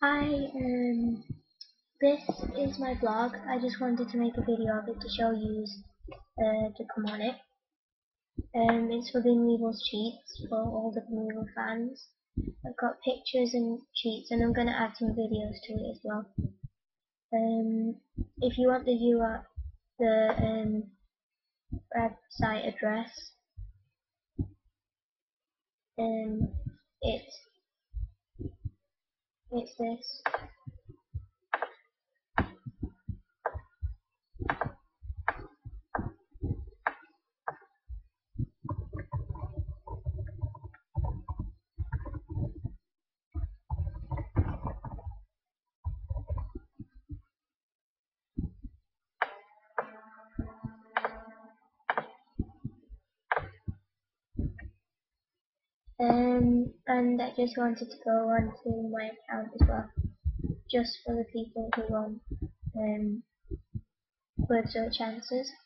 Hi, this is my blog. I just wanted to make a video of it to show you to come on it. It's for Binweevils cheats for all the Binweevil fans. I've got pictures and cheats, and I'm going to add some videos to it as well. If you want the website address, it's this. And I just wanted to go onto my account as well, just for the people who want good chances.